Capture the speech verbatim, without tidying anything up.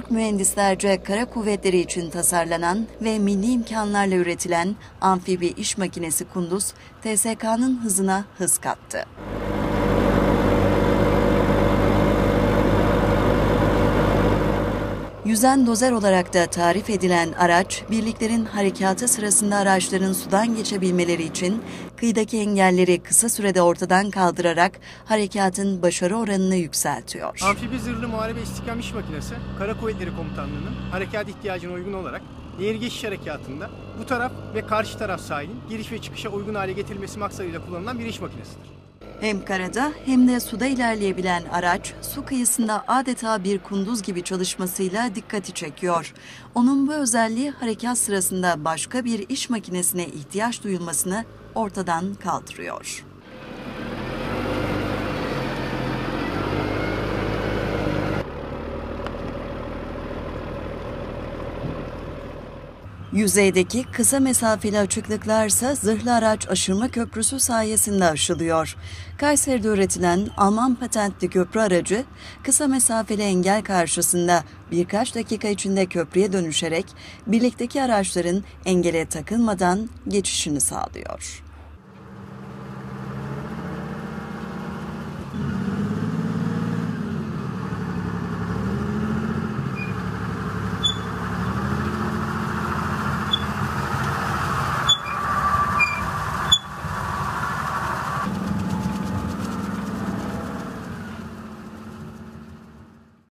Türk mühendislerce kara kuvvetleri için tasarlanan ve milli imkanlarla üretilen amfibi iş makinesi Kunduz, T S K'nın hızına hız kattı. Yüzen dozer olarak da tarif edilen araç, birliklerin harekatı sırasında araçların sudan geçebilmeleri için kıyıdaki engelleri kısa sürede ortadan kaldırarak harekatın başarı oranını yükseltiyor. Amfibi zırhlı muharebe istihkam iş makinesi, Kara Kuvvetleri Komutanlığı'nın harekat ihtiyacına uygun olarak nehir geçiş harekatında bu taraf ve karşı taraf sahilin giriş ve çıkışa uygun hale getirilmesi maksadıyla kullanılan bir iş makinesidir. Hem karada hem de suda ilerleyebilen araç, su kıyısında adeta bir kunduz gibi çalışmasıyla dikkati çekiyor. Onun bu özelliği harekat sırasında başka bir iş makinesine ihtiyaç duyulmasını ortadan kaldırıyor. Yüzeydeki kısa mesafeli açıklıklarsa zırhlı araç aşırma köprüsü sayesinde aşılıyor. Kayseri'de üretilen Alman patentli köprü aracı kısa mesafeli engel karşısında birkaç dakika içinde köprüye dönüşerek birlikteki araçların engele takılmadan geçişini sağlıyor.